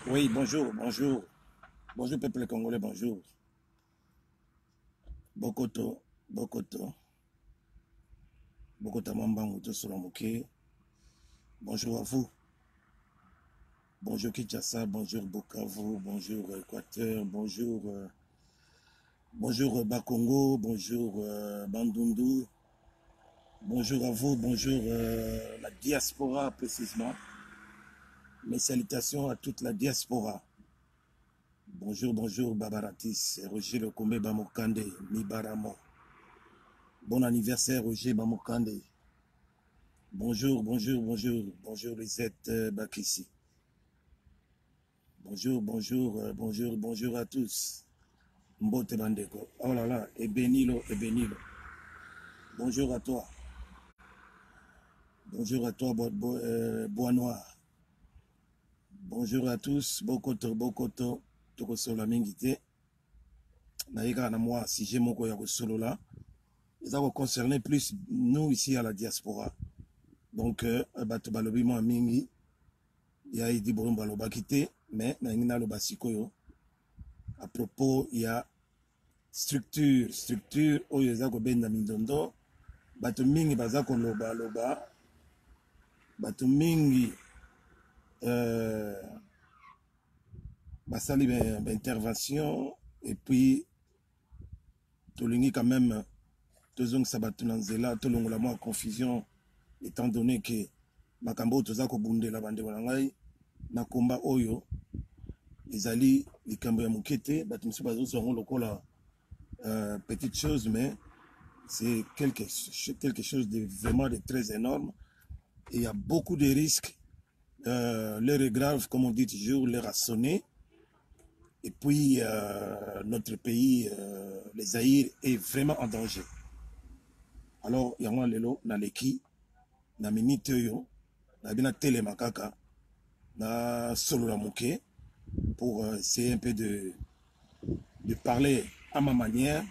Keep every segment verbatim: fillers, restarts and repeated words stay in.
Oui, bonjour, bonjour. Bonjour, peuple congolais, bonjour. Bokoto, Bokoto, Bokota Mambango, Tosolomoke. Bonjour à vous. Bonjour Kinshasa, bonjour Bukavu, bonjour Équateur, bonjour, euh, bonjour Bakongo, bonjour euh, Bandundu. Bonjour à vous, bonjour euh, la diaspora précisément. Mes salutations à toute la diaspora. Bonjour, bonjour Babaratis, Roger Lekombe Bamokande, Mibaramo. Bon anniversaire Roger Bamokande. Bonjour, bonjour, bonjour, bonjour Lisette euh, Bakissi. Bonjour, bonjour, euh, bonjour, bonjour à tous. Mbote Bandeko. Oh là là, Ebenilo, Ebenilo. Bonjour à toi. Bonjour à toi, Bo, Bo, euh, Bois Noir. Bonjour à tous, Bokoto, Bokoto, Toko Sola Mingite. Naïga na moi, si j'ai mon koya solo là, ça va concerner plus nous ici à la diaspora. Donc, euh, Bato Balobi moi Mingi, il y a Idi Borum Baloba quitté, mais Naïna Loba Sikoyo. À propos, il y a structure, structure, oyo eza ko benda mindondo, bato mingi baza ko loba loba, bato mingi euh, basali intervention, et puis tolingi quand même tozong sabatu nanzela, tolongola moi confusion, étant donné que makambo toza ko bundela bande wana ngai na komba oyo ezali likambo ya mukete, bato musu bazo songo lokola euh, petite chose, mais c'est quelque, quelque chose de vraiment de très énorme. Et il y a beaucoup de risques. Euh, l'heure est grave, comme on dit toujours, l'heure a sonné. Et puis, euh, notre pays, euh, les Zaïre, est vraiment en danger. Alors, il y a un lelo, na leki, na minute yo, na bina télé makaka, na solo la mouké, pour euh, essayer un peu de, de parler à ma manière.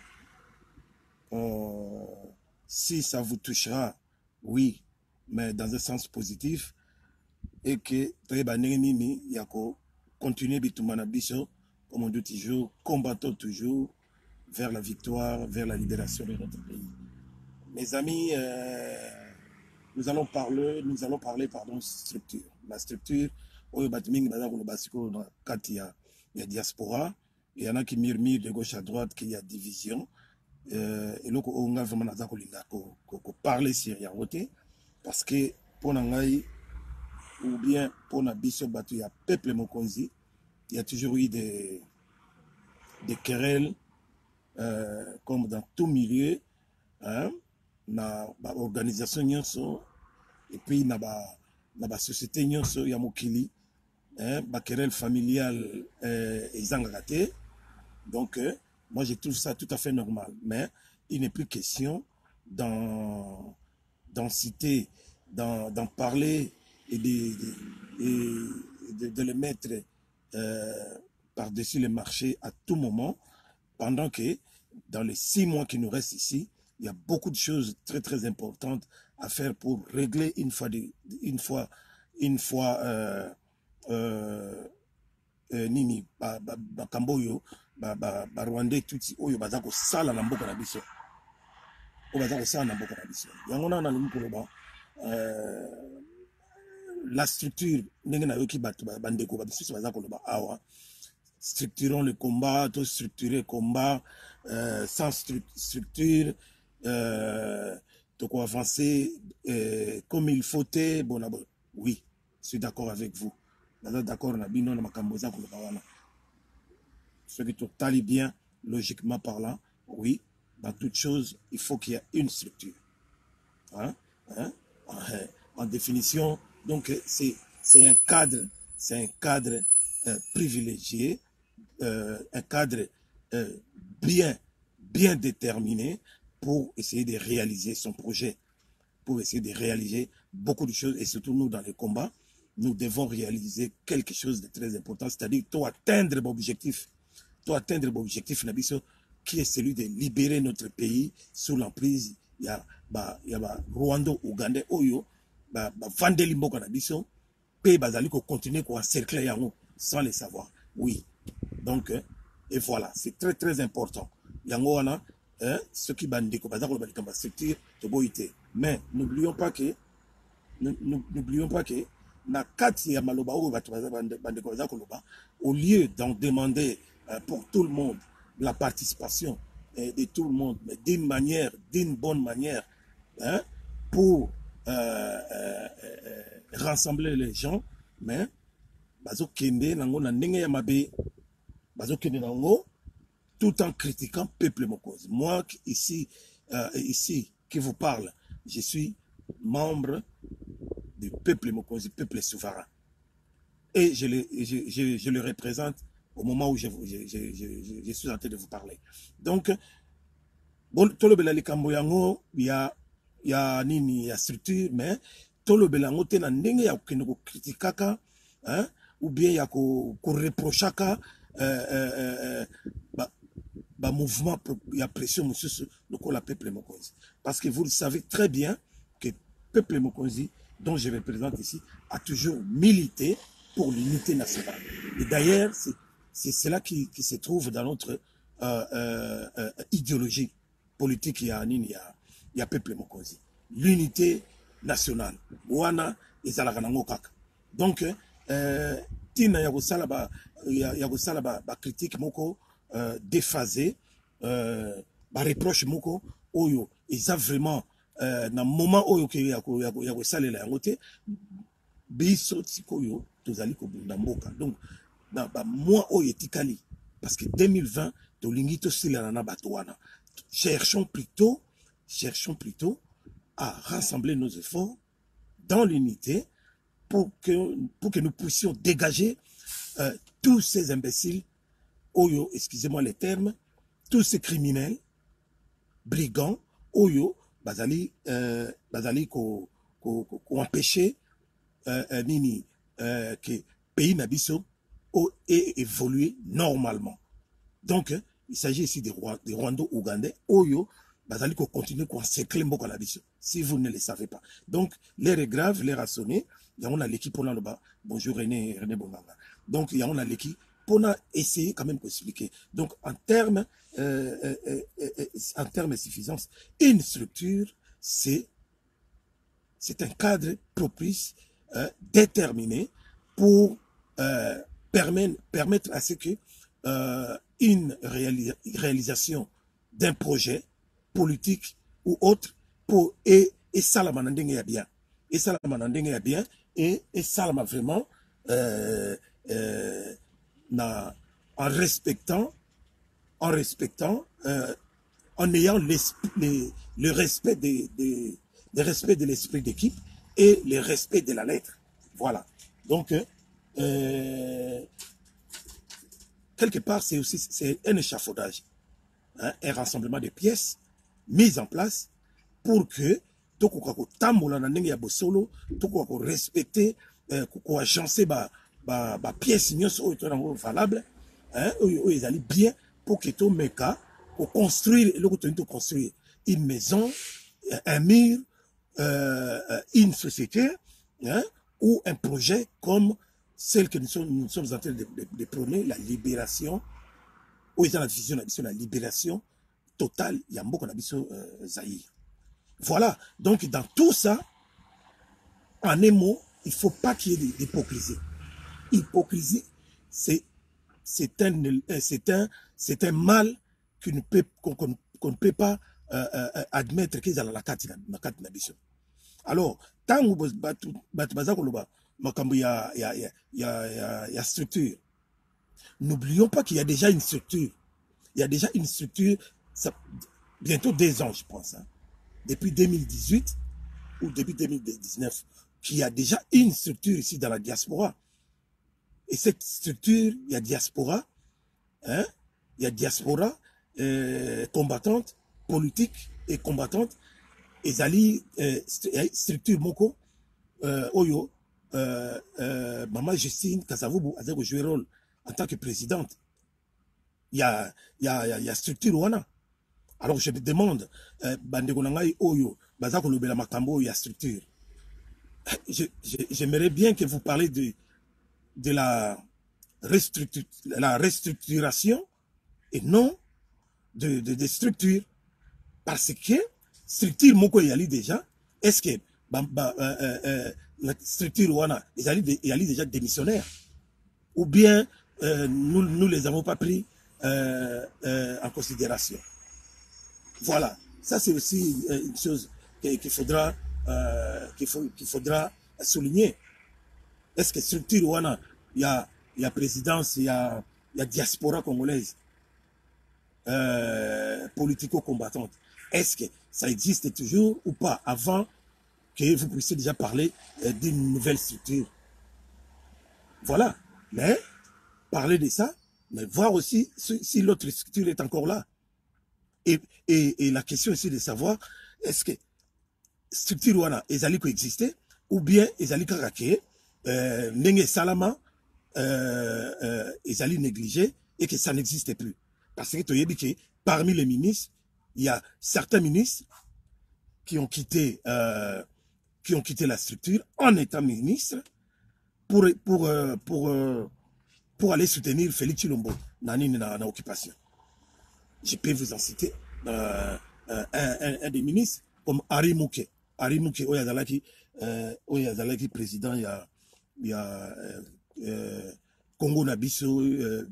Euh, si ça vous touchera, oui, mais dans un sens positif, et que il y a continuer bitumana biso, comme on dit toujours, combattons toujours vers la victoire, vers la libération de notre pays. Mes amis, euh, nous allons parler, nous allons parler, pardon, structure. La structure, il y a diaspora, il y en a qui murmurent de gauche à droite qu'il y a division. Euh, et donc, on a vraiment parler sur Yaroté, parce que pour nous, ou bien pour na biso batu ya peuple mokonzi, il y a toujours eu des, des querelles, euh, comme dans tout milieu, hein, na ba organisation nyonso, et puis na ba na ba société nyonso ya mokili, hein, ba querelle familiale euh, ezangaka te. Donc euh, moi je trouve ça tout à fait normal, mais il n'est plus question d'en d'en citer, d'en parler et de, de, et de, de le mettre euh, par-dessus le marché à tout moment, pendant que dans les six mois qui nous restent ici, il y a beaucoup de choses très très importantes à faire pour régler une fois, de, une fois, une fois euh, euh, euh, nini, ba, ba, ba Kamboyo, ba, ba, ba Rwandais, tout oyo bazako sala na mboka na biso. O bazako sala na mboka na biso. Yangona na lingi koloba, euh, la structure, structurons le combat, tout structurer le combat, euh, sans stru structure, euh, donc avancer euh, comme il faut. Bon, oui, je suis d'accord avec vous. D'accord, ce qui totalement bien, logiquement parlant, oui, dans toute chose, il faut qu'il y ait une structure. Hein? Hein? En définition, donc c'est un cadre, c'est un cadre euh, privilégié, euh, un cadre euh, bien, bien déterminé pour essayer de réaliser son projet, pour essayer de réaliser beaucoup de choses, et surtout nous dans les combats, nous devons réaliser quelque chose de très important, c'est-à-dire toi atteindre l'objectif, toi atteindre l'objectif qui est celui de libérer notre pays sous l'emprise. Il y a ba il y a ba Rwanda, Ouganda, Oyo, ba ba vandeli mboka na biso, pe bazali ko continuer ko encercler yango. sans les savoir. Oui. Donc, euh, et voilà, c'est très très important. Yango wana, hein, ceux qui bandent ko bazako ba likamba structure to boité. Mais n'oublions pas que n'oublions pas que na kati ya maloba o bato bande ko bazako loba, au lieu d'en demander euh, pour tout le monde la participation euh, de tout le monde, mais d'une manière, d'une bonne manière, hein, pour euh, euh, euh, rassembler les gens, mais bazo kende nango na ndenge ya mabe, bazo kende nango tout en critiquant peuple Mokonzi. Moi ici, euh, ici qui vous parle, je suis membre du peuple Mokonzi, peuple souverain, et je le, je, je, je le représente au moment où je, je, je, je, je suis en train de vous parler. Donc, bon, tolo bela likambo yango ya ya nini ya structure, mais tolo bela yango te na ndenge ya kende ko kritikaka, hein, ou bien ya ko ko reprochaka euh, euh, euh, ba, ba mouvement ya pression monsieur le ko la peuple Mokonzi, parce que vous le savez très bien que peuple Mokonzi dont je représente ici a toujours milité pour l'unité nationale. Et d'ailleurs, c'est cela qui, qui se trouve dans notre euh, euh, euh, idéologie politique. Il y a il y a, il y a peuple Mokonzi, l'unité nationale. Wana ezalakanango kaka. Donc, euh, tina ya kosala ba ya kosala ba, ba critique moko euh, déphasé, euh, ba reproche moko oyo eza vraiment euh, na moment oyo ke ya ko ya kosalela yango te biso tikoyo tozali ko bunda mboka. Donc na ba mois oyo etikali, parce que deux mille vingt tolingi to silana na bato wana, cherchons plutôt cherchons plutôt à rassembler nos efforts dans l'unité pour que pour que nous puissions dégager euh, tous ces imbéciles oyo, excusez-moi les termes, tous ces criminels brigands oyo bazali euh, bazali ko ko ko empêcher euh, euh, nini euh, que pays nabiso ait évolué normalement. Donc euh, il s'agit ici des des Rwando-Ougandais oyo bazali ko continuer ko encercler mboka nabiso, si vous ne le savez pas. Donc l'air est grave, l'air a sonné. Il y a on a l'équipe pour là-bas. Bonjour René René Bonganga. Donc il y a on a l'équipe pour essayer quand même d'expliquer. Donc en termes euh, euh, euh, euh, en termes de suffisance, une structure, c'est c'est un cadre propice, euh, déterminé pour euh, permettre, permettre à ce que euh, une réalis réalisation d'un projet politique ou autre pour et et ça la manandenge ya bien et ça la manandenge ya bien et et ça la vraiment euh, euh, na, en respectant en respectant euh, en ayant les, le respect des, des, des respect de l'esprit d'équipe et le respect de la lettre. Voilà. Donc euh, quelque part c'est aussi c'est un échafaudage, hein, un rassemblement de pièces mises en place pour que toko tambola na ndenge ya bosolo, toko respecter euh, ko agencer ba ba ba pièces nyonso oyo to valable, hein, oyo ils allaient bien pour que to meka pour construire le contenu de construire une maison, un mur, euh, une société, hein, ou un projet comme celle que nous sommes, nous sommes en train de, de, de prôner, la libération, où ils ont la vision de la libération totale, il y a beaucoup d'habitude euh, Zaïre. Voilà, donc dans tout ça, en un mot, il ne faut pas qu'il y ait d'hypocrisie. Hypocrisie, c'est c'est un, c'est un, c'est un mal qu'on ne peut, qu'on, qu'on ne peut pas euh, euh, admettre qu'ils ont la carte na carte nabiso. Alors, tant que il y a, il y a, il y a, il y a structure. N'oublions pas qu'il y a déjà une structure. Il y a déjà une structure, ça, bientôt deux ans, je pense, hein, depuis deux mille dix-huit ou depuis deux mille dix-neuf, qu'il y a déjà une structure ici dans la diaspora. Et cette structure, il y a diaspora, hein, il y a diaspora euh, combattante, politique et combattante, et Zali, euh, structure Moko, euh, Oyo, euh, euh, Maman Justine Kasavubu a joué le rôle en tant que présidente. Il y a, il y a, il y a structure Wana. Alors je me demande, euh, Bandegonangai Oyo, Bazako Lubela Makambo, il y a structure. J'aimerais bien que vous parlez de, de la restructur la restructuration et non de, de, de structure. Parce que structure moko yali déjà, est-ce que bah, bah, euh, euh, la structure wana yali, yali déjà démissionnaire? Ou bien euh, nous ne nous les avons pas pris euh, euh, en considération. Voilà, ça c'est aussi une chose qu'il faudra, euh, qu'il faut, qu'il faudra souligner. Est-ce que structure wana, il y a, y a présidence, il y a, y a diaspora congolaise euh, politico-combattante. Est-ce que ça existe toujours ou pas avant que vous puissiez déjà parler euh, d'une nouvelle structure? Voilà, mais parler de ça, mais voir aussi si, si l'autre structure est encore là. Et, et, et la question ici de savoir, est-ce que structure wana ezali ko exister ou bien ezali kaka ke euh, nenge salama euh, euh, ezali négligé et que ça n'existe plus. Parce que tu as que parmi les ministres, il y a certains ministres qui ont quitté euh, qui ont quitté la structure en étant ministre pour pour euh, pour euh, pour aller soutenir Félix Tshilombo dans une occupation. Je peux vous en citer euh, un, un, un des ministres comme Ari Mouké. Ari Mouké, Oyazalaki, euh, Oyazalaki président, il y a, il y a euh, Congo Nabiso, euh,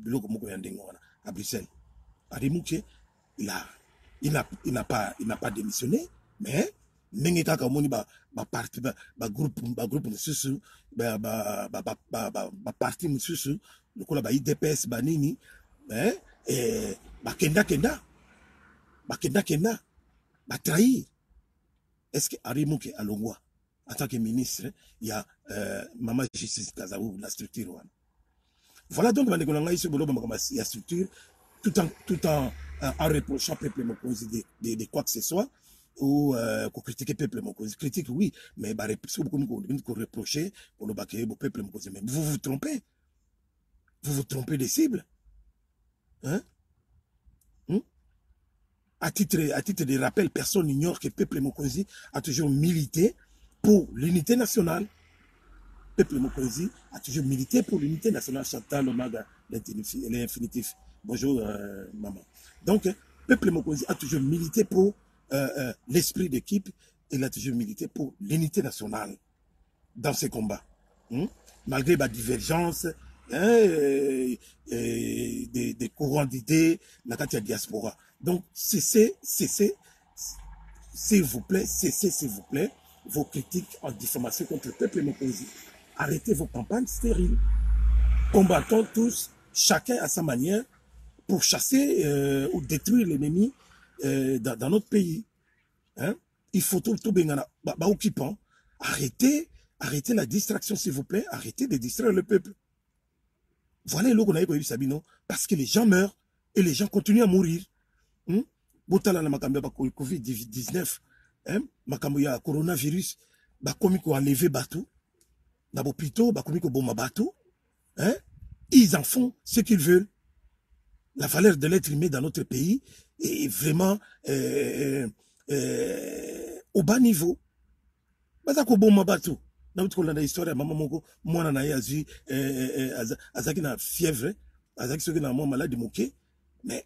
à Bruxelles. Ari Mouké, il a, il n'a, il n'a pas, il n'a pas démissionné, mais ndenge kaka omoni ba ba parti ba ba groupe ba groupe mususu ba ba ba ba ba parti mususu lokola ba I D P S ba nini eh eh ba kenda kenda ba kenda kenda ba trahir. Est-ce que Ari Mouké alongwa en tant que ministre il y a euh, Mama Justice Kazaou la structure wana. Voilà donc bande kolanga iso bolo ba il y a structure tout en tout en euh, en reprochant peuple mokonzi de, de de quoi que ce soit ou euh, qu'on critique peuple mokonzi. Critique oui, mais bah beaucoup reprocher pour le baquer au peuple mokonzi. Mais vous vous trompez, vous vous trompez des cibles, hein? Hum? À titre à titre de rappel, personne n'ignore que peuple mokonzi a toujours milité pour l'unité nationale. Peuple mokonzi a toujours milité pour l'unité nationale. Chantal Omaga, l'infinitif. Bonjour euh, maman. Donc peuple mokonzi a toujours milité pour Euh, euh, l'esprit d'équipe, il a toujours milité pour l'unité nationale dans ces combats. Hein? Malgré la divergence hein, et, et des, des courants d'idées, la diaspora. Donc, cessez, cessez, s'il vous plaît, cessez, s'il vous plaît, vos critiques en diffamation contre le peuple mokonzi. Arrêtez vos campagnes stériles. Combattons tous, chacun à sa manière, pour chasser euh, ou détruire l'ennemi Euh, dans, dans notre pays. Hein? Il faut tout, tout bien occupant. Arrêtez, arrêtez la distraction, s'il vous plaît. Arrêtez de distraire le peuple. Voilà le qu'on a eu Sabino. Parce que les gens meurent et les gens continuent à mourir. Hein? Botala na makambo ya Covid dix-neuf. Hein? Makambo ya coronavirus. Ba komi ko enlever bateau. Na bo plutôt, ba komi ko boma bateau. Hein? Ils en font ce qu'ils veulent. La valeur de l'être humain dans notre pays est vraiment euh, euh, au bas niveau. Bazako bon mabato. Na utu kolanda histoire ya mama moko mwana na ye azui azaki na fièvre, azaki soki na mwa malade moke, mais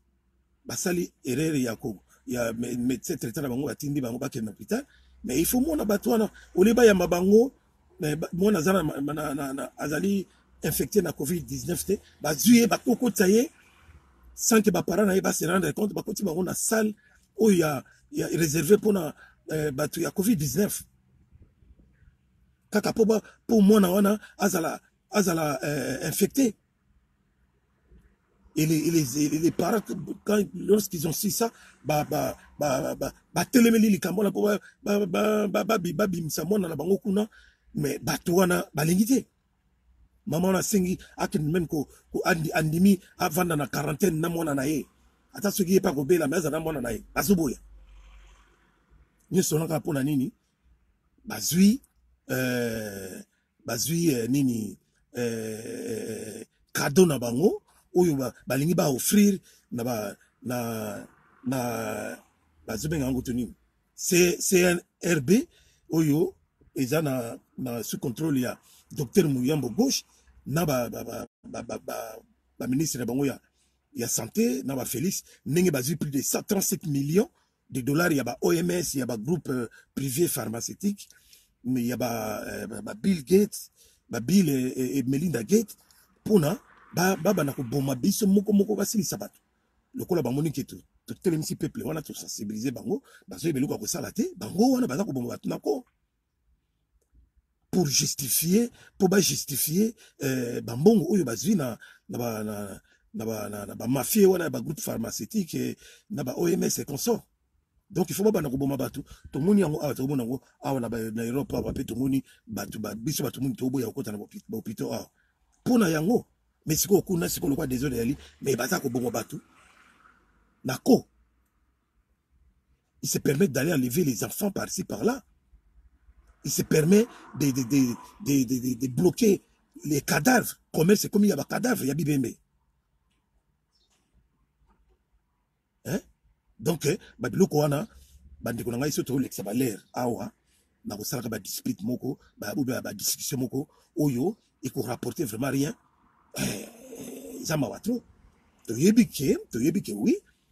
basali erreur ya ko ya médecin traitant na bango batindi bango bakende na hôpital, mais il faut mona bato wana oleba ya mabango mwana zana na, na, na azali infecté na Covid dix-neuf te bazui bakoko tsaye sans que les parents se rendent compte que nous avons une salle où il y a réservé pour la euh, Covid dix-neuf. Kaka pour pour moi na azala azala euh, infecté. Et les, les, les, les parents quand lorsqu'ils ont su ça, bah bah bah bah bah telemeli likambo pour bah bah bah bah bah bimsa mona na bango kuna mais batwana balingité. Maman a sengi akin même ko ko andi andimi avant na quarantaine na mona na ye ata soki ye pa ko bela meza na mona na ye azuboya ni sonaka pona nini bazui euh bazui euh, nini euh cadeau na bango oyo ba balingi ba offrir na ba na na bazubenga ngo tuni c'est c'est un R B oyo eza na na sous contrôle ya docteur Muyambo Gauche na ba ba ba ba ba ba ministre bango ya ya santé na ba Félix ndenge bazui plus de cent trente-sept millions de dollars ya ba O M S ya ba groupe euh, privé pharmaceutique mais ya ba, euh, ba Bill Gates ba Bill et, et, et Melinda Gates pona ba ba bana ko boma biso moko moko basilisa bato lokola bamoni ke to to telemisi peuple wana to sensibiliser bango bazo beluka ko sala te bango wana baza ko boma bato nako pour justifier pour ba justifier euh, bambongo oyo bazwi na na ba na na ba na ba mafia wana ba groupe pharmaceutique na ba O M S et consort. Donc il faut pas na ko boma bato to moni yango awa to mona ngo awa na ba na Europe awa pe to moni bato ba biso bato moni to boya ko ta na ba hôpital awa pona yango mais siko kuna siko lokwa désolé ali mais baza ko boma bato nako il se permet d'aller enlever les enfants par-ci par-là. Il se permet de, de, de, de, de, de, de bloquer les cadavres. Comme c'est comme il y a des cadavres, il y a Bibembe. Hein? Donc, Babiloko wana, bandeko nanga iso to leksa ba l'air awa, na ko sala ba dispute moko, ba ou ba discussion moko, oyo, et ko rapporter vraiment rien. Eh, ça m'a trop. To yebike, to yebike oui.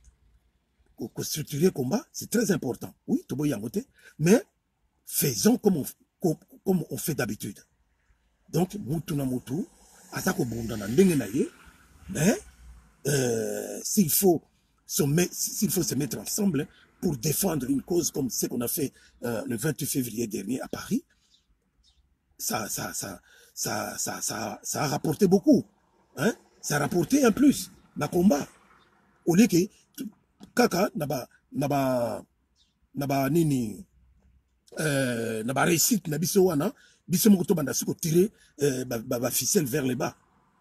Ko structurer combat, c'est très important. Oui, to boy yangote, mais faisons comme on, comme, comme on fait d'habitude. Donc, Moutouna Moutou, Atako Bondana Ndengenaye, mais euh, s'il faut, s'il faut se mettre ensemble pour défendre une cause comme ce qu'on a fait euh, le vingt-huit février dernier à Paris, ça, ça, ça, ça, ça, ça, ça a rapporté beaucoup. Hein? Ça a rapporté un plus dans le combat. Au lieu que, Kaka, naba, naba, naba, nini, Euh, na ba réussite na biso wana biso moko to banda siko tirer euh, ba, ba, ba ficelle vers le bas,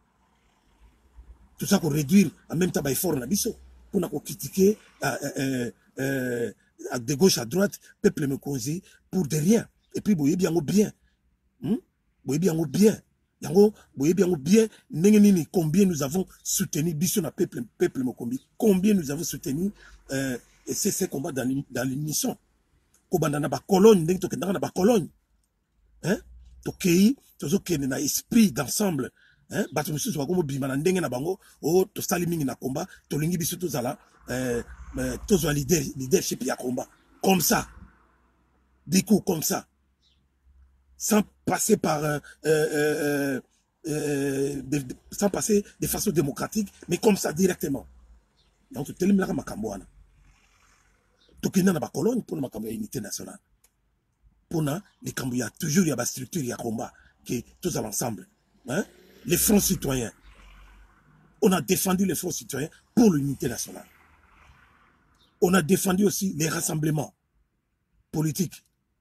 tout ça pour réduire en même temps ba effort na biso pour na ko critiquer euh, euh, euh, de gauche à droite peuple me causer pour de rien et puis boye bien bien hmm? boye bien bien yango boye bien bien ndenge nini combien nous avons soutenu biso na peuple peuple me combien combien nous avons soutenu euh, et c'est ces combats dans l'unisson kobanda na ba Cologne ndenge to kendanga na ba Cologne hein to kei to zo kende na esprit d'ensemble hein bato misusu ba ko bima na ndenge na bango o to sali mingi na combat to lingi biso to zala euh to zo leader leadership ya combat comme ça des coups comme ça sans passer par euh, euh, euh, de, de, sans passer de façon démocratique mais comme ça directement donc telemela makambo wana tokenda na ba Cologne pour na makambo ya unité nationale pour na les kambo ya toujours ya ba structure ya combat que tous ensemble hein les fronts citoyens on a défendu les fronts citoyens pour l'unité nationale, on a défendu aussi les rassemblements politiques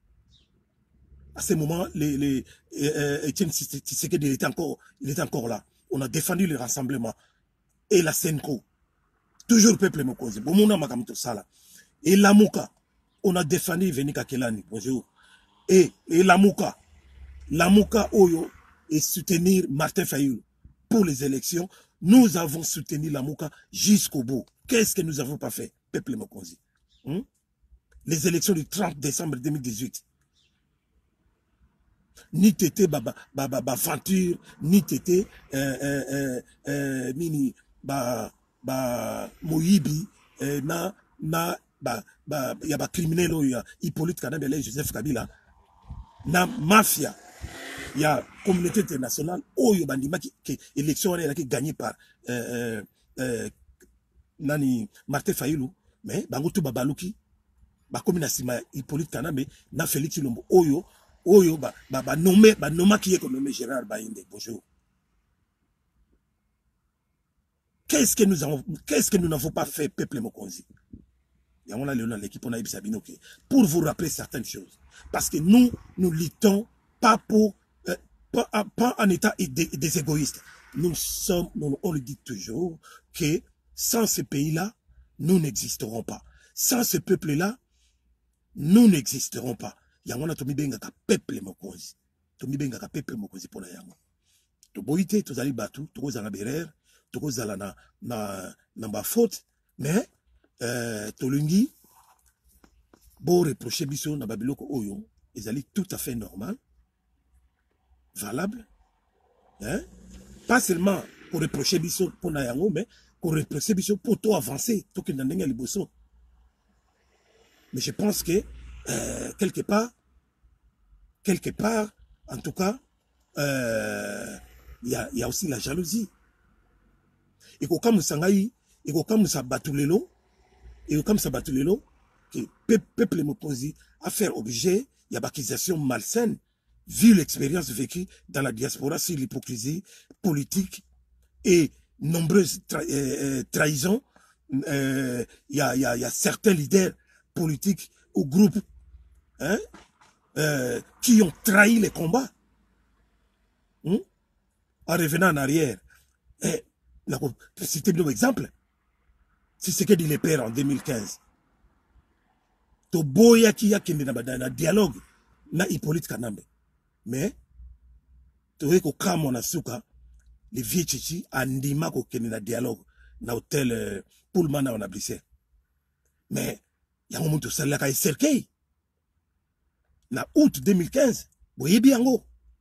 à ce moment les les Etienne Tshisekedi était encore il était encore là, on a défendu les rassemblements et la Senko toujours peuple mokozi bomona makambo to sala. Et Lamouka, on a défendu Venika Kelani, bonjour. Et, et Lamouka, Lamouka Oyo et soutenir Martin Fayoul pour les élections. Nous avons soutenu Lamouka jusqu'au bout. Qu'est-ce que nous n'avons pas fait, peuple Mokonzi hmm? Les élections du trente décembre deux mille dix-huit. Ni tété baba baba ba aventure, ni tété euh, euh, euh, nini ba ba Moyibi euh, na na ba ba ya ba criminel oyo Hippolyte Kanabele Joseph Kabila na mafia ya communauté internationale oyo bandima ki, ki élection wana ki gagné par euh, euh, nani Martin Fayulu mais bango to babaluki ba komi na sima Hippolyte Kanabele na Félix Tshilombo oyo oyo ba ba, ba nommé ba noma qui est comme nommé Gérard Baïndé. Bonjour. Qu'est-ce que nous avons qu'est-ce que nous n'avons pas fait peuple Mokonzi? On a l'équipe, on a Ibisabino pour vous rappeler certaines choses. Parce que nous, nous luttons pas pour, euh, pas, pas en état des, des égoïstes. Nous sommes, nous, on le dit toujours, que sans ce pays-là, nous n'existerons pas. Sans ce peuple-là, nous n'existerons pas. Yangona tomi benga ka peuple mokonzi. Tomi benga ka peuple mokonzi pour la yango. To boite, to zali batu, to zala berer, to zala na, na, na ba faute, mais, Euh, Tolungi, beau reprocher biso na babiloko oyo, ils allaient tout à fait normal, valable, hein? Pas seulement pour reprocher biso pour na yango mais pour reprocher biso pour tout avancer tout que ndenge liboso. Mais je pense que euh, quelque part quelque part en tout cas il euh, y a il y a aussi la jalousie. Et ko comme sangai et ko comme ça batulelo et comme ça batulelo que peuple mokozi à faire objet il y a accusation malsaine vu l'expérience vécue dans la diaspora sur l'hypocrisie politique et nombreuses tra euh, trahisons. Il euh, y, a, y, a, y a certains leaders politiques ou groupes hein, euh, qui ont trahi les combats. Hein? En revenant en arrière, c'était un exemple. C'est ce que dit les pères en deux mille quinze. To boya qui a kende na dialogue na Hippolyte Kanambe. Mais to weko kama na suka les vieux chichi andima ko kende na dialogue na hôtel euh, Pullman na on Bruxelles. Mais yango muntu sala ka cercueil. Na août deux mille quinze, boye biango.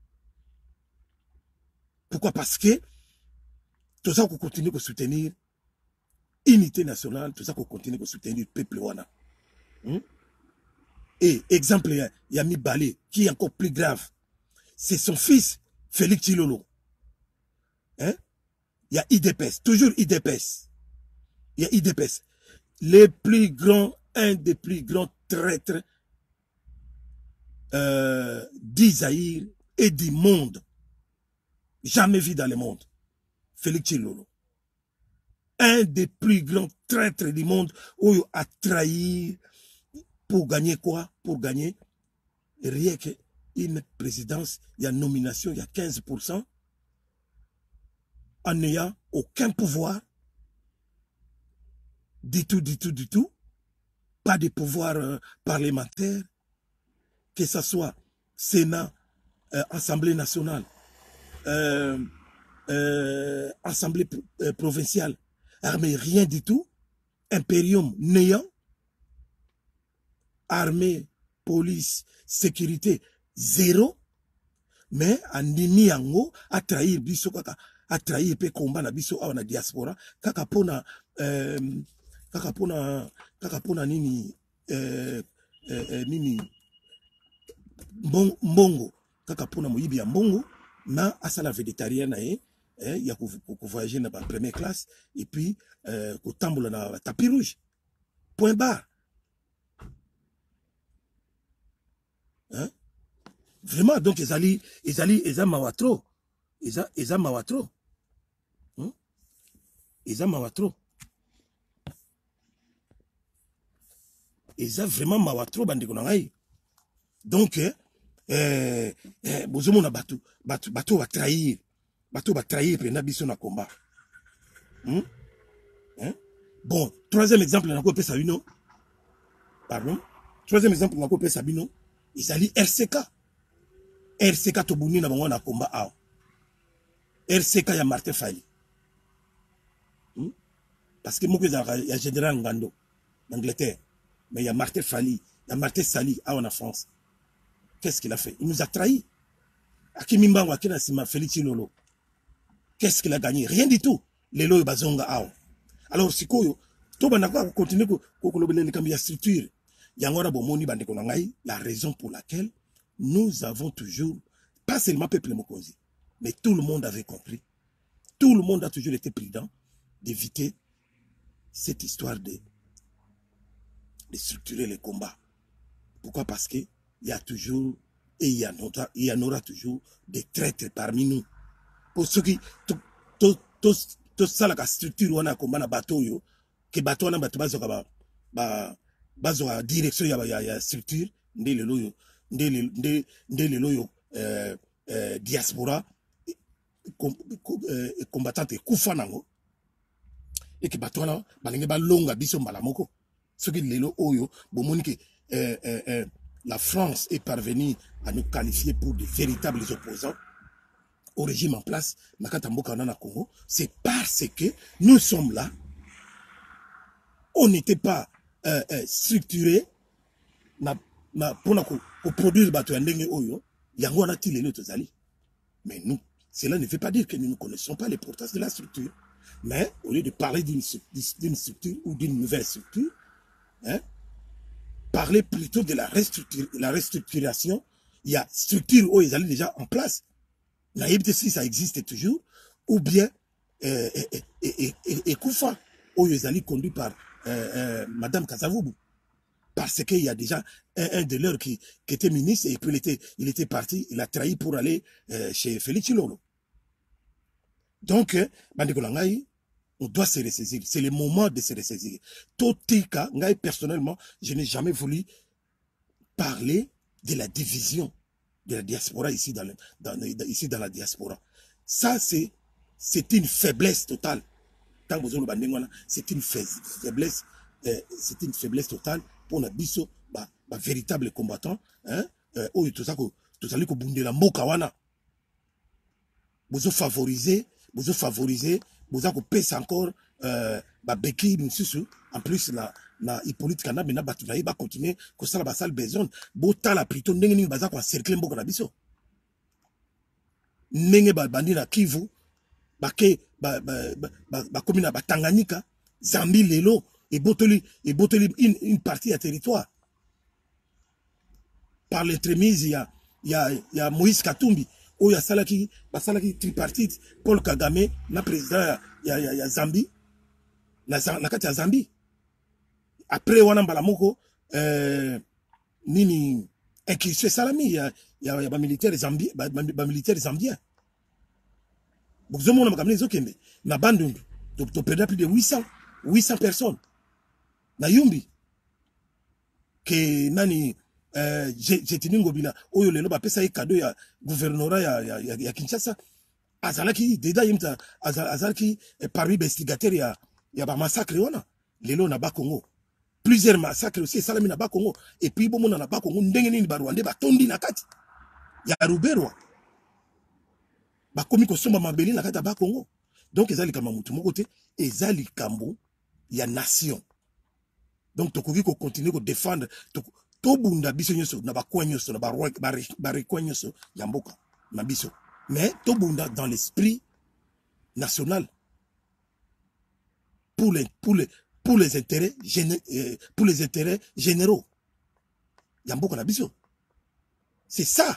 Pourquoi? Parce que tout ça qu'on continue de soutenir unité nationale, tout ça qu'on continue de soutenir le peuple wana. Hmm? Et exemple, il y a mis Balé, qui est encore plus grave. C'est son fils, Félix Tshilolo. Hein? Il y a I D P S, toujours I D P S. Il y a I D P S. Les plus grands, un des plus grands traîtres euh, d'Isaïr et du monde. Jamais vu dans le monde. Félix Tshilolo. Un des plus grands traîtres du monde où il a trahi pour gagner quoi? Pour gagner rien qu'une présidence, il y a nomination, il y a quinze pour cent en n'ayant aucun pouvoir du tout, du tout, du tout. Pas de pouvoir euh, parlementaire, que ce soit Sénat, euh, Assemblée nationale, euh, euh, Assemblée euh, provinciale, armée, rien du tout, impérium néant, armée, police, sécurité, zéro, mais Andimi Yango a trahi biso kaka, a trahi pe combat na biso a na diaspora, kaka pona, euh, kaka pona, kaka pona nini, euh, euh, nini, mbongo, kaka pona moyibi ya mbongo, na asala végétarienne eh, eh, ya ko voyager na ba première classe, et puis, euh, ko tambola na tapis rouge. Point barre. Hein? Vraiment, donc, ils allaient, ils allaient, ils allaient mawatro. Ils allaient, ils allaient mawatro. Hein? Ils allaient mawatro. Ils allaient vraiment mawatro, bande konangai. Donc, euh, euh, bozomo na batu, batu, batu va trahir. Batu va trahir, puis nabiso na combat. Hein? Hein? Bon, troisième exemple, on a coupé Sabino. Pardon? Troisième exemple, on a coupé Sabino. Ils allaient R C K. R C K Tobouni na bango na combat ao. R C K ya Martin Fayly. Hmm? Parce que moi il y a général Ngando en Angleterre, mais il y a Martin Fayly, il y a Martin Sali à en France. Qu'est-ce qu'il a fait? Il nous a trahis. Akimi Mbango akina sima Félix Tshilolo. Qu'est-ce qu'il a gagné? Rien du tout. Lelo bazonga ao. Alors sikoyo to banaka continuer ko ko lobele kambi ya structure. Yangora bomoni bande konangai, la raison pour laquelle nous avons toujours, pas seulement peuple Mokonzi, mais tout le monde avait compris. Tout le monde a toujours été prudent d'éviter cette histoire de, de structurer les combats. Pourquoi? Parce qu'il y a toujours, et il y, en aura, il y en aura toujours des traîtres parmi nous. Pour ceux qui, tout ça, la structure, on a combat na bateau, que bateau, on a bateau, ba bazo a direction ya ya, ya structure ndé le loyo ndé le ndé ndé le loyo euh, euh, diaspora com, com, euh, combattante kufa nango et que bato na balenge ba longa biso mbala moko ce qui lelo oyo bomoni que euh, euh, euh, la France est parvenue à nous qualifier pour de véritables opposants au régime en place na katamboka na Congo. C'est parce que nous sommes là, on n'était pas Euh, euh, structuré na na pour produire bateau ndenge oyo yango na tilelo tozali, mais nous Cela ne veut pas dire que nous ne connaissons pas l'importance de la structure. Mais au lieu de parler d'une structure ou d'une nouvelle structure, hein, parler plutôt de la, restructur la restructuration. Il y a structure où ils allaient déjà en place. La I B T si ça existe toujours, ou bien euh, et, et, et, et, et Koufa, où ils allaient conduit par euh, euh, Madame Kazavoubou. Parce qu'il y a déjà un, un de leurs qui, qui était ministre et puis il était, il était parti, il a trahi pour aller euh, chez Félix Chilolo. Donc, euh, on doit se ressaisir. C'est le moment de se ressaisir. Totika, personnellement, je n'ai jamais voulu parler de la division de la diaspora ici dans, le, dans, ici dans la diaspora. Ça, c'est une faiblesse totale. C'est une faiblesse, euh, c'est une faiblesse totale pour un biso, bah, bah, véritable combattant. Hein, euh, oh, tout ça, tout ça, que bunde la moka wana. Vous favoriser, vous favoriser, vous pèse encore, euh, bah, Beki, en plus, la, la Hippolyte Kana, mais na batulaï, va continuer, que ça, la bassale besoin, bota la plutôt, n'engue baza quoi, cercle mboka na biso. N'engue ba bandi na Kivu, ba ke, ba, ba, ba, ba, ba, comme na ba Tanganyika, Zambi lelo, et botoli, et botoli une, une partie à territoire. Par l'entremise, il y a, il y a, il y a Moïse Katumbi, où il y a Salaki, ba Salaki tripartite, Paul Kagame, na président, il y a, il y a, il y a Zambi, na, na kati ya Zambi. Après, on a balamoko, euh, nini, incursion salami, il y a, il y a, il y a militaires zambiens, militaires zambiens. Vous avez vu, les Okembe, na bandundu, tu perds plus de huit cents personnes. Na yumbi, que nani, euh, j'ai tenu ngobila, oyo lelo ba pesa cadeau ya gouvernorat ya, ya, ya, ya Kinshasa, azalaki, deda yimta, azalaki, parmi les investigateurs ya, ya ba massacre wana, lelo na ba Congo. Plusieurs massacres aussi, salami na ba Congo, et puis bon na ba Congo, ndenge nini ba Rwanda ba tondi na kati, ya Ruberwa, ba komi ko somba mabeli na kati ya ba Congo. Donc ezali kama mutu moko te, ezali kambo ya nation. Donc tokoki ko continuer ko défendre, to bunda biso nyoso na ba kwa nyoso na ba ba rekwa nyoso ya mboka na biso. Mais to bunda dans l'esprit national pour les pour les pour les intérêts euh, pour les intérêts généraux. Yamboka na biso. C'est ça.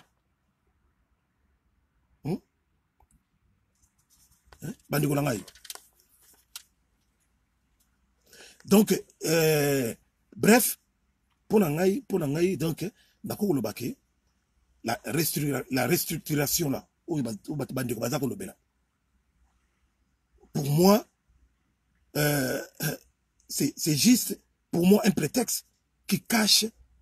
Hein? Hein? Bandiko na ngai. Donc euh, bref, pour ngai pour ngai donc ndako lobake la restructuration la restructuration là ou bandiko baza ko lobela. Pour moi euh, c'est juste pour moi un prétexte qui cache,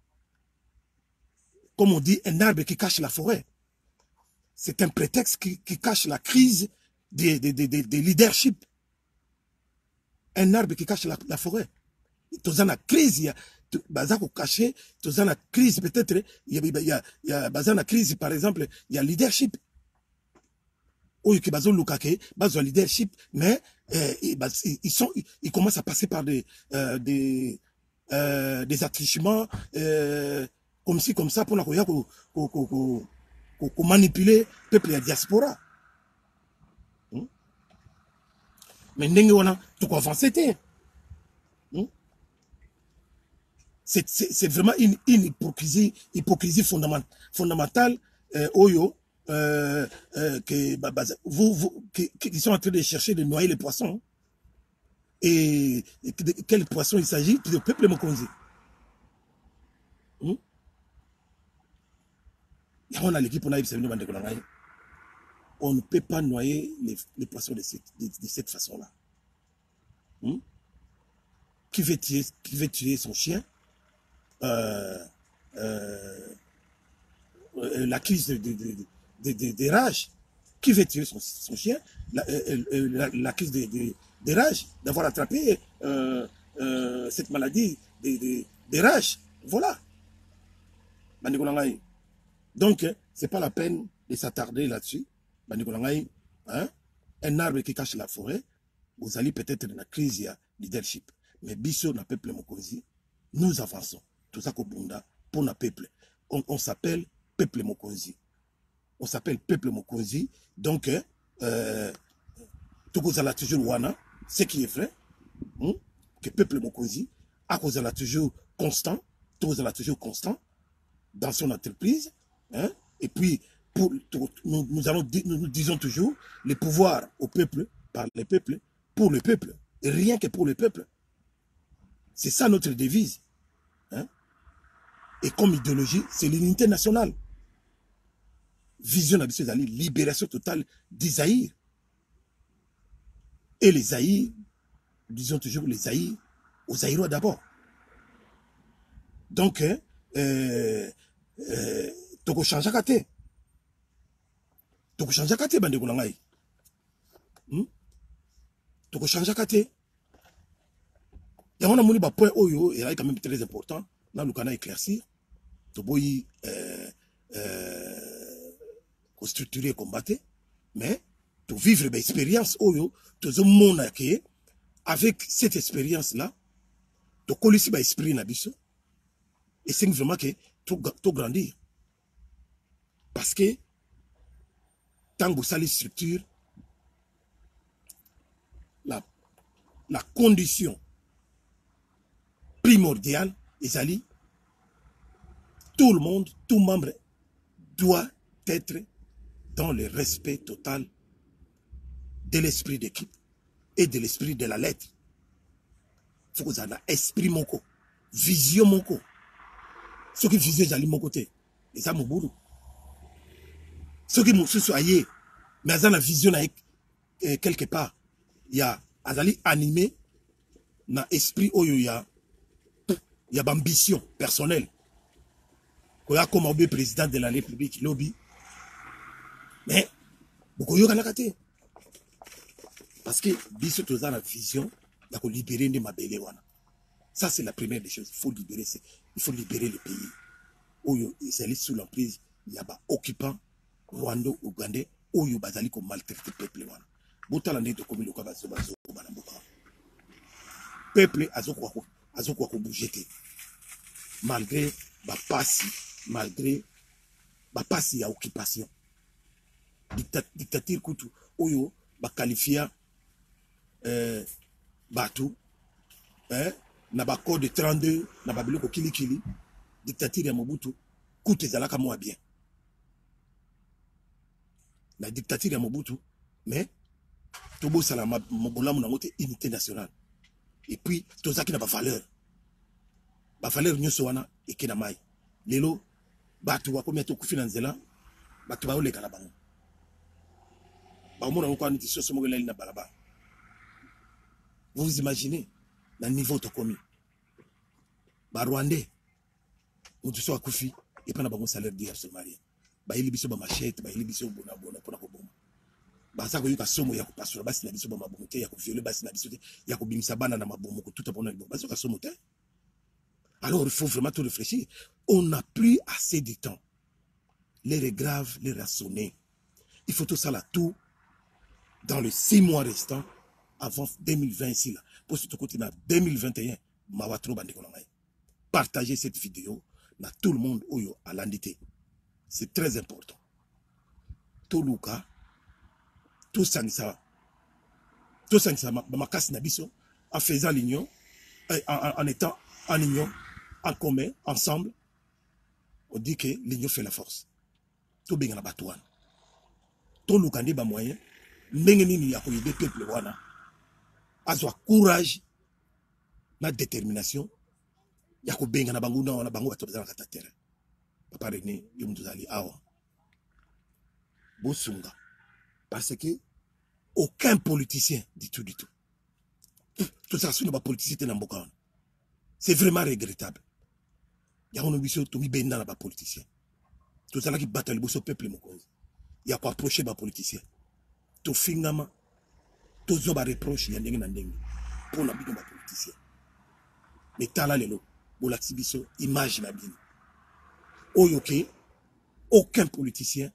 comme on dit, un arbre qui cache la forêt. C'est un prétexte qui, qui cache la crise des de, de, de, de leadership. Un arbre qui cache la, la forêt. Tous en a crise, il y a baza ko caché, tous en a crise peut-être, il y a il y a il y a baza na crise par exemple, il y a leadership. Ou qui bazo lukake, bazo leadership, mais euh, ils, ils sont ils commencent à passer par des euh, des euh, des attrichements euh, comme ci comme ça pour la ko ko ko manipuler peuple ya diaspora. Hmm? Mais ndenge wana tout quoi avancer té. Hmm? C'est c'est vraiment une une hypocrisie hypocrisie fondamentale fondamentale euh, oyo Euh, euh, que, bah, bah, vous, vous, qui, qui sont en train de chercher de noyer les poissons. Et, et de quel poisson il s'agit? Le peuple Mokonzi. Hmm? On a l'équipe, on a on ne peut pas noyer les, les poissons de cette, de, de cette façon-là. Hmm? Qui veut tuer, qui veut tuer son chien? Euh, euh, la crise de, de, de Des, des, des rages. Qui veut tuer son, son chien? La, euh, euh, la, la crise des, des, des rages, d'avoir attrapé euh, euh, cette maladie des, des, des rages. Voilà. Donc, c'est pas la peine de s'attarder là-dessus. Hein? Un arbre qui cache la forêt, vous allez peut-être dans la crise, il y a leadership. Mais Bisso, na peuple Mokonzi, nous avançons. Tout ça, pour notre peuple. On, on s'appelle peuple Mokonzi. on s'appelle peuple Mokonzi. Donc, euh, Tokozala toujours Wana, ce qui est vrai, hein, que peuple Mokonzi, Akozala toujours constant, Tokozala toujours constant dans son entreprise. Hein, et puis, pour, nous, nous, allons, nous, nous disons toujours, le pouvoir au peuple, par le peuple, pour le peuple, et rien que pour le peuple. C'est ça notre devise. Hein? Et comme idéologie, c'est l'unité nationale. Vision d'Abissé Zali, libération totale d'Isaïr. Et les Zaïrs, disons toujours les Zaïrs, aux Zaïrois d'abord. Donc, hein, euh, euh, Toko change à kate. Toko change à kate, bande kolangai. Toko change à kate. Il y a un point oyo, et là, est quand même très important. Là, le canal éclaircir. Toboyi, euh, euh, structurer et combattre. Mais, pour vivre une expérience oyo, tout le monde avec cette expérience-là, tu colles ici l'esprit nabiso. Et c'est vraiment que tu grandir. Parce que, tant que ça les structures, la, la condition primordiale, et tout le monde, tout membre doit être dans le respect total de l'esprit d'équipe et de l'esprit de la lettre. Il faut que vous ayez esprit moko, vision moko. Ce qui vision j'allais mon côté, les amis boulot. Ce qui m'ont soigné, mais dans la vision quelque part, il y a azali animé na esprit oyo il y a il y a ambition personnelle. Quand il y a comme un président de la République lobby, mais beaucoup de gens parce que biso toza la vision il faut libérer les mabele wana. Ça c'est la première des choses. Il faut libérer, il faut libérer le pays. Oyo ils sous l'emprise, il y a pas occupant Rwando Ougandais oyo bazali ko maltraiter peuple wana. Botala ndé to komi loka bazo bazo bana mboka. Peuple azokwa ko azokwa ko bouger malgré ba passi, malgré ba passi ya occupation. Dictature kutu oyo ba qualifier euh Batou, hein, na ba code trente-deux, na ba biloko kili kili, dictature ya Mobutu, koute zalaka moi bien. La dictature ya Mobutu, mais tobo sala mobolamu na ngote unité nationale. Et puis tozaki na ba valeur. Ba valeur nyoso wana ekena mai. Lelo batu wa komia to kufi na nzela, batu ba oleka na bango. Ba mona ngoko aniti soso mogela na balaba. Vous vous imaginez le niveau de commis. Les Rwandais, où tu sois Koufi, et pas un salaire d'hier sur Marie. Bah, il y a des machettes, bah, il y a des bona bona pour la bombe. Bah, ça, il y a des sommes, il y a des passions, il y a des sommes, il y a des violets, il y a des bimisabana dans ma bombe, tout à bon. Bah, c'est ça, alors, il faut vraiment tout réfléchir. On n'a plus assez de temps. L'air est grave, l'air est sonné. Il faut tout ça là, tout dans les six mois restants. Avant deux mille vingt ici là, pour ce côté là deux mille vingt et un, partagez cette vidéo na tout le monde oyo à l'andité. C'est très important. Tout le cas, tout ça, tout ça, ma casse nabiso, en faisant l'union, en, en étant en union, en commun, ensemble, on dit que l'union fait la force. Tout bien la batouane. Tout le cas n'est pas moyen, n'engeni ya koyede peuple wana. Azwa courage na détermination ya ko benga na bango na bango batobeza na terrain papa René yo mutuzali awa bosunga parce que aucun politicien du tout du tout tout ça sur les politiciens na mboka c'est vraiment regrettable ya ono biso to mi benda na ba politicien tout ça là qui battre le bosso peuple mokonzi ya ko approcher ba politicien to fingama tous les reproches y a des pour la vie de ma politicien. Mais tala lelo, pour la tibiso, image la bien. Oyoke, aucun politicien.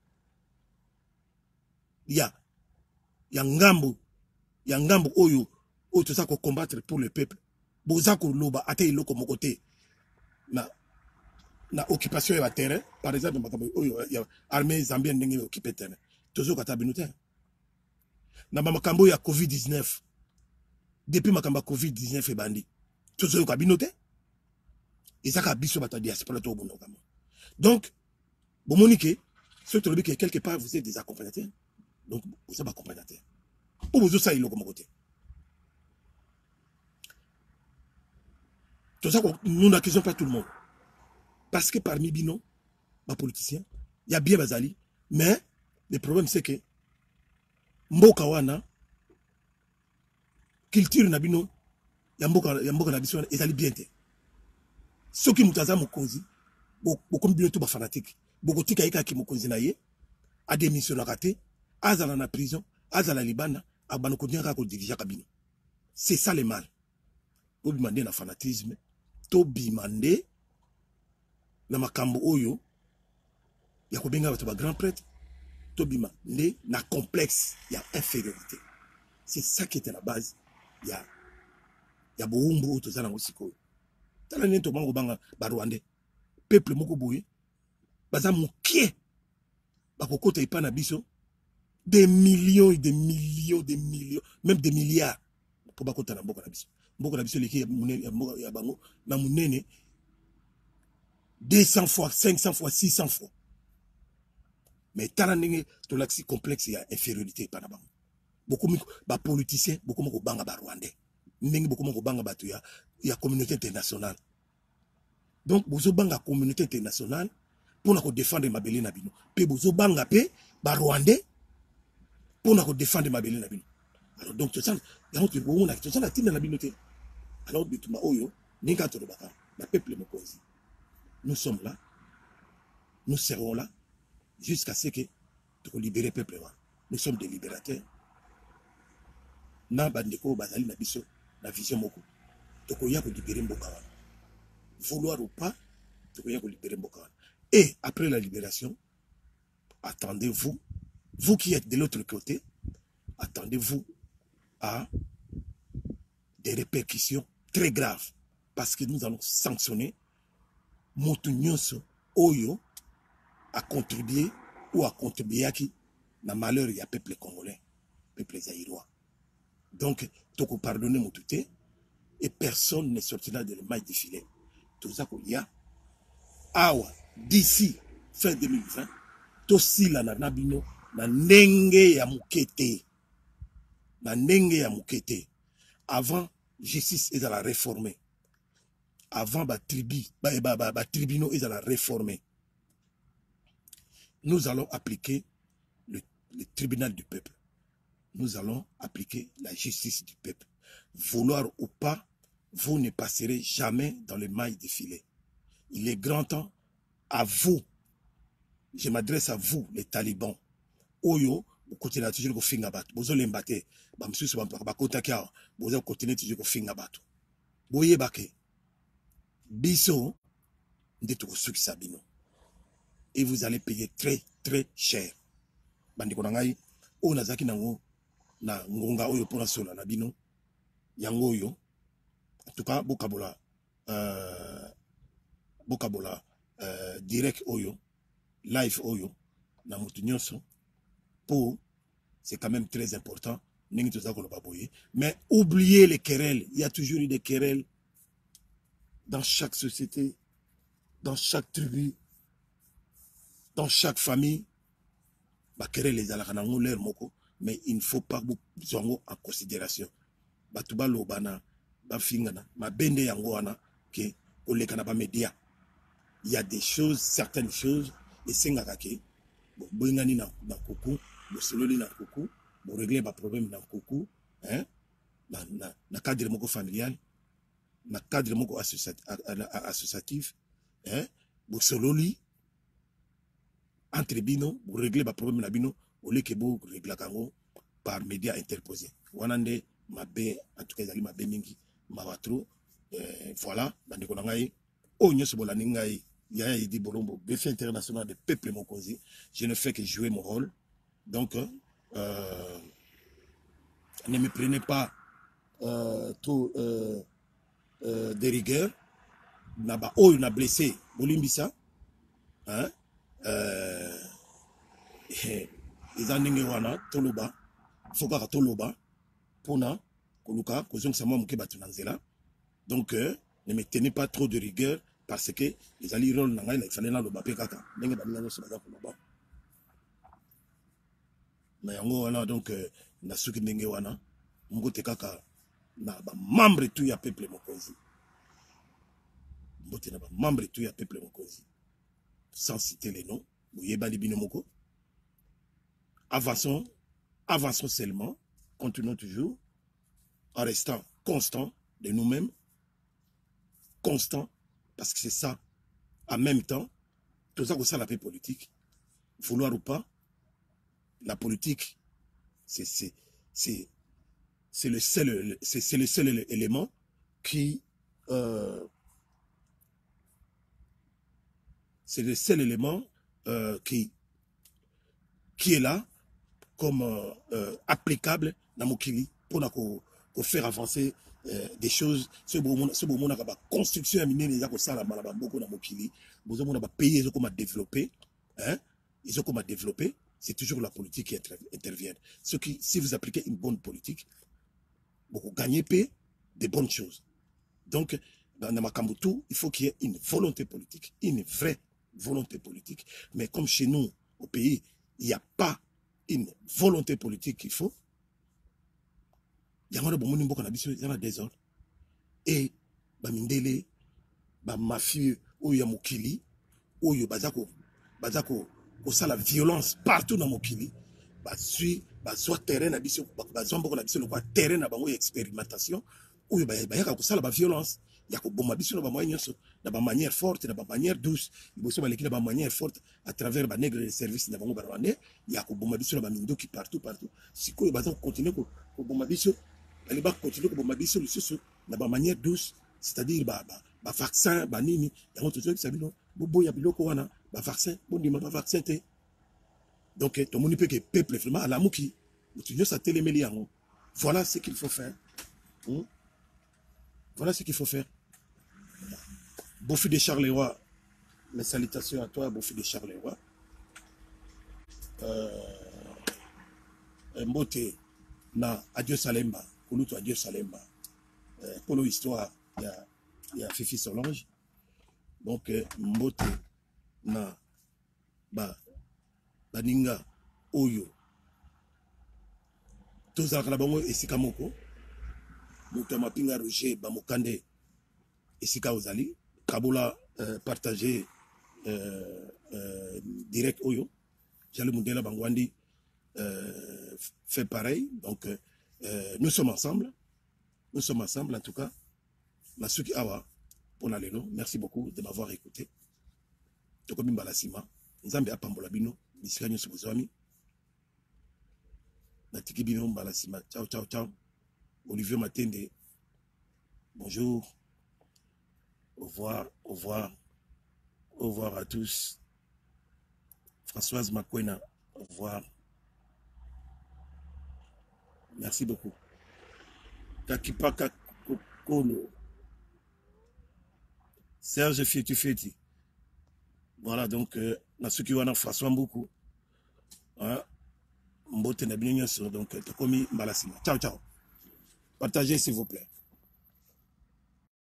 Il y a, il y a ngambo, il y a ngambo oyo, oyo tout ça qu'on combattre pour le peuple. Bozako loba, ate iloko mon côté. Na, na occupation ya terrain par exemple makambo oyo ya armée zambienne ndenge occuper terrain tozo kata bino te na makambo ya covid dix-neuf depuis makambo covid dix-neuf ebandi tozo ka bino te ezaka biso bata diaspora to bono kama donc bomonique ce que que quelque part vous êtes des accompagnateurs donc vous êtes accompagnateurs pour vous ça il est comme côté tout ça nous n'accusons pas tout le monde parce que parmi bino les politiciens il y a bien bazali mais le problème c'est que mboka wana culture na bino ya mboka ya mboka na biso ezali bien te soki mutaza mokonzi beaucoup bino to ba fanatique beaucoup tika ika ki mokonzi na ye a démissionné raté azala na prison azala libana abana ko nyaka ko diriger kabino c'est ça le mal to bimande na fanatisme to bimande na makambo oyo ya ko benga bato ba grand prêtre to bimande na complexe ya infériorité c'est ça qui était la base ya ya boumbu to zana ngosiko tala nento bango banga ba Rwandais peuple moko boye baza mokie bakokota ipa na biso des millions et des millions des millions même des milliards pour bakota na mboka na biso mboka na biso leki ya munene ya bango na munene deux cents fois cinq cents fois six cents fois mais tala ndenge to laxi complexe ya infériorité pa na bango beaucoup ba politiciens beaucoup moko banga ba Rwandais ndenge beaucoup moko banga bato ya ya communauté internationale donc bozo banga communauté internationale pour na ko défendre mabele na bino pe bozo banga pe ba Rwandais pour na ko défendre mabele na bino alors donc tout ça donc on a tout ça la tine na bino te alors bituma oyo ninga to baka na peuple mokonzi nous sommes là nous serons là jusqu'à ce que tu libérer peuple wa nous sommes des libérateurs na bandeko bazali na biso la vision moko tokoya ko libérer mboka wana vouloir ou pas tokoya ko libérer mboka wana et après la libération attendez-vous vous qui êtes de l'autre côté attendez-vous à des répercussions très graves parce que nous allons sanctionner motu nyonso oyo a contribué ou a contribué à qui na malheur ya peuple congolais peuple zaïrois. Donc, tu peux pardonner mon touté et personne ne sortira de l'émail du filet. Tout ça qu'il y a, awa, d'ici fin deux mille vingt, tout si la nanabino, na nenge ya mukete, na nenge ya mukete. Avant, justice est à la réformer. Avant, ba tribu, ba, ba, ba, ba tribunaux est à la réformer. Nous allons appliquer le, le tribunal du peuple. Nous allons appliquer la justice du peuple. Vouloir ou pas, vous ne passerez jamais dans les mailles des filets. Il est grand temps à vous, je m'adresse à vous, les talibans. Oyo, vous continuez toujours à faire battre. Vous allez battre. Vous allez continuer toujours à faire battre. Vous voyez, biso, et vous allez payer très, très cher. Bandikonangai, o nazaki nango. Na ngonga oyo pona sola na bino yango oyo en tout cas bokabola euh bokabola euh direct oyo live oyo na mutu nyonso pour c'est quand même très important ningi toza ko loba boye mais oubliez les querelles, il y a toujours eu des querelles dans chaque société, dans chaque tribu, dans chaque famille. Ba querelle les alaka nango leur moko. Mais il ne faut pas vous prendre en considération. Batuba lobana, bafingana, ma bende yangoana, que olekana ba média. Il y a des choses, certaines choses, et c'est ngakake. Bon, boingani na na kuku, bo sololi na kuku, bo régler ba problème na kuku, hein, na na na cadre moko familial, na cadre moko associatif, hein, bo sololi entre bino, bo régler ba problème na bino. Au lieu que vous réglez par médias interposés. Wanande, ma bé, en tout cas, ils ma bé mingi, ma batro, voilà, dans les konangai, oh, n'y a ce bolaningai, il y a dit bolombo, défi international de peuple mokonzi, je ne fais que jouer mon rôle. Donc, euh, ne me prenez pas euh, trop euh, euh, de rigueur. Naba, oh, il a blessé, bolimbisa, hein euh ils en wana toloba foka toloba pona koluka kozongisa mwa moke bato na nzela. Donc euh, ne me tenez pas trop de rigueur parce que les alliés rôle na ngai na fallait na loba pe kaka ndenge balinga nyonso baza koloba na yango wana. Donc euh, na suki ndenge wana mbote kaka na ba membre tout ya peuple mokonzi, mbote na ba membre tout ya peuple mokonzi, sans citer les noms. Bouyeba libino moko. Avançons, avançons seulement, continuons toujours en restant constant de nous-mêmes, constant, parce que c'est ça, en même temps, tout ça, ça la paix politique, vouloir ou pas, la politique, c'est c'est le seul, c'est le seul élément qui, euh, c'est le seul élément euh, qui, qui est là comme euh, euh, applicable dans Mokili pour pour faire avancer euh, des choses. Ce beau monde a la construction à miner les ça la malabambo dans Mokili. Vous avez un pays ils ont comme à développer, hein, ils ont comme à développer. C'est toujours la politique qui intervient. Ce qui, si vous appliquez une bonne politique, vous gagnez paix des bonnes choses. Donc dans Namakambutu, il faut qu'il y ait une volonté politique, une vraie volonté politique. Mais comme chez nous au pays, il n'y a pas une volonté politique qu'il faut. Il y a un désordre. Et, bamindele, ba mafieux, ou ya mokili, ou ya bazako, bazako, ou ça la violence partout dans mokili, bazui, bazoi terrain na biso, bazoi mboko na biso, le quoi terrain na bango expérimentation, ou ya bayaka ko ça la violence. Il y a une de manière forte, de manière douce, il y a de manière forte à travers les nègres de service de il y a une qui partout, partout. Si vous continuez à continuer de manière douce, c'est-à-dire les vaccins, les nini, il y a tout ça, il y a des vaccins, il vaccin. Donc, tout le monde peut que le peuple, vraiment, à la mouki, voilà ce qu'il faut faire. Voilà ce qu'il faut faire. Bofi de Charleroi, mes salutations à toi, Bofi de Charleroi. Euh, Mbote, na Adieu Salemba, Kouloutou Adieu Salemba. Euh, pour l'histoire, il y a, il y a Fifi Solange. Donc, euh, Mbote, na ba, Baninga, Oyo. Tous à Kalabango et Sikamoko. Moutama Pinga Roger, Bamokande et Sika Ozali. Kabola euh, partagé euh, euh, direct Oyo. Jalou Mundela Bangwandi euh, fait pareil. Donc, euh, nous sommes ensemble. Nous sommes ensemble, en tout cas. Masuki Awa, pour l'allélo. Merci beaucoup de m'avoir écouté. Tokomi Mbalasima. Nzambe Apambola Bino. Biskanyo Subuzwami. Natiki Bino Mbalasima. Ciao, ciao, ciao. Olivier Matende. Bonjour. Au revoir, au revoir, au revoir à tous. Françoise Makwena, au revoir. Merci beaucoup. Kakipaka Kokono. Serge Fietu Feti. Voilà, donc, euh, Nasuki Wana François Mboukou. Mbote Nabinyo, donc, Tokomi Malasima. Ciao, ciao. Partagez, s'il vous plaît.